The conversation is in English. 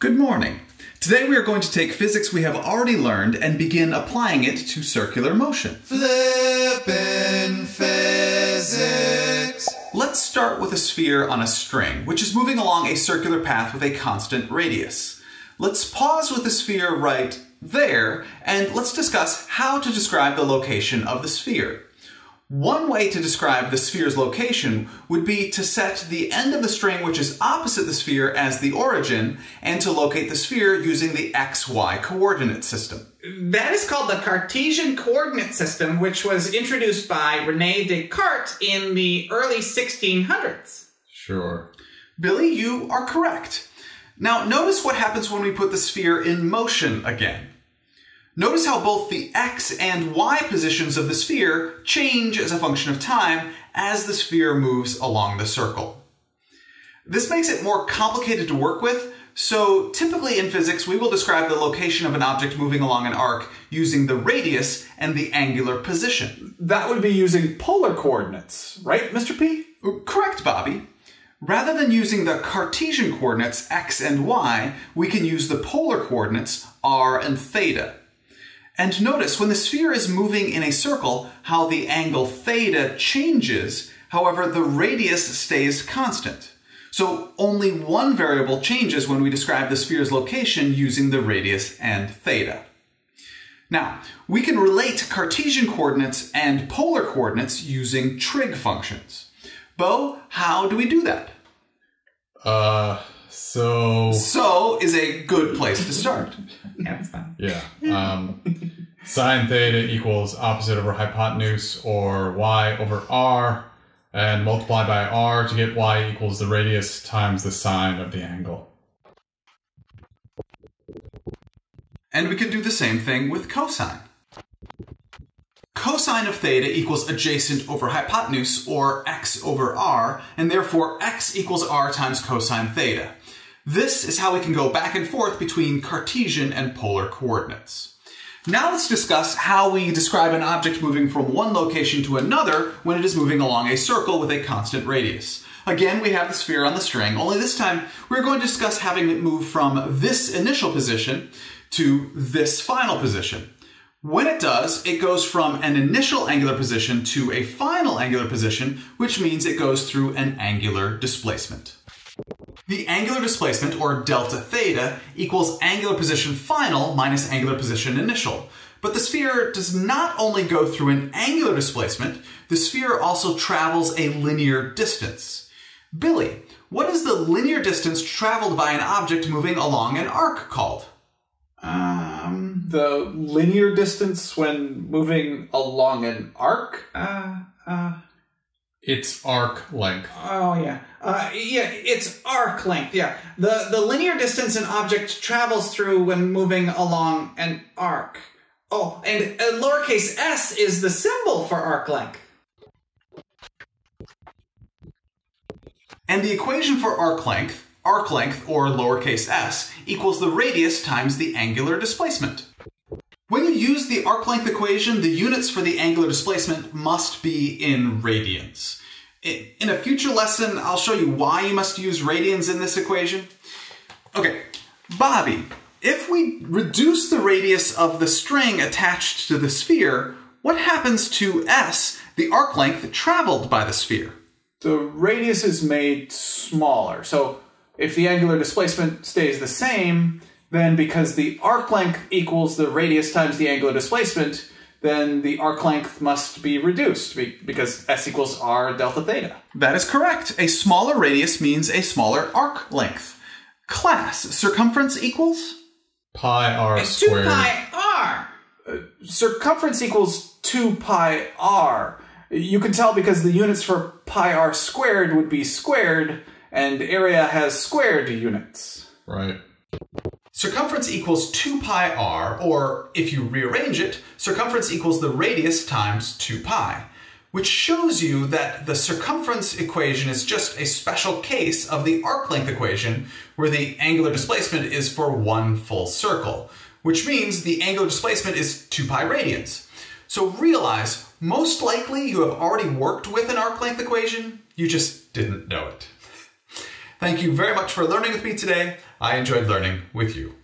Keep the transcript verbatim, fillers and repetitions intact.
Good morning. Today we are going to take physics we have already learned and begin applying it to circular motion. Flippin' physics! Let's start with a sphere on a string, which is moving along a circular path with a constant radius. Let's pause with the sphere right there, and let's discuss how to describe the location of the sphere. One way to describe the sphere's location would be to set the end of the string which is opposite the sphere as the origin, and to locate the sphere using the x y coordinate system. That is called the Cartesian coordinate system, which was introduced by René Descartes in the early sixteen hundreds. Sure. Billy, you are correct. Now notice what happens when we put the sphere in motion again. Notice how both the x and y positions of the sphere change as a function of time as the sphere moves along the circle. This makes it more complicated to work with, so typically in physics we will describe the location of an object moving along an arc using the radius and the angular position. That would be using polar coordinates, right, Mister P? Correct, Bobby. Rather than using the Cartesian coordinates x and y, we can use the polar coordinates r and theta. And notice when the sphere is moving in a circle how the angle theta changes, however the radius stays constant. So only one variable changes when we describe the sphere's location using the radius and theta. Now, we can relate Cartesian coordinates and polar coordinates using trig functions. Bo, how do we do that? Uh, so... So is a good place to start. Yeah, that's fine. Yeah. Um, sine theta equals opposite over hypotenuse, or y over r, and multiply by r to get y equals the radius times the sine of the angle. And we can do the same thing with cosine. Cosine of theta equals adjacent over hypotenuse, or x over r, and therefore x equals r times cosine theta. This is how we can go back and forth between Cartesian and polar coordinates. Now let's discuss how we describe an object moving from one location to another when it is moving along a circle with a constant radius. Again, we have the sphere on the string, only this time we're going to discuss having it move from this initial position to this final position. When it does, it goes from an initial angular position to a final angular position, which means it goes through an angular displacement. The angular displacement, or delta theta, equals angular position final minus angular position initial. But the sphere does not only go through an angular displacement, the sphere also travels a linear distance. Billy, what is the linear distance traveled by an object moving along an arc called? Um, the linear distance when moving along an arc? Uh, uh... It's arc length. Oh, yeah. Uh, yeah, it's arc length, yeah. The, the linear distance an object travels through when moving along an arc. Oh, and uh, lowercase s is the symbol for arc length. And the equation for arc length, arc length, or lowercase s, equals the radius times the angular displacement. When you use the arc length equation, the units for the angular displacement must be in radians. In a future lesson, I'll show you why you must use radians in this equation. Okay, Bobby, if we reduce the radius of the string attached to the sphere, what happens to s, the arc length traveled by the sphere? The radius is made smaller. So if the angular displacement stays the same, then because the arc length equals the radius times the angular displacement, then the arc length must be reduced because s equals r delta theta. That is correct. A smaller radius means a smaller arc length. Class, circumference equals? Pi r It's squared. two pi r! Uh, circumference equals two pi r. You can tell because the units for pi r squared would be squared, and area has squared units. Right. Circumference equals two pi r, or if you rearrange it, circumference equals the radius times two pi, which shows you that the circumference equation is just a special case of the arc length equation, where the angular displacement is for one full circle, which means the angular displacement is two pi radians. So realize, most likely you have already worked with an arc length equation, you just didn't know it. Thank you very much for learning with me today. I enjoyed learning with you.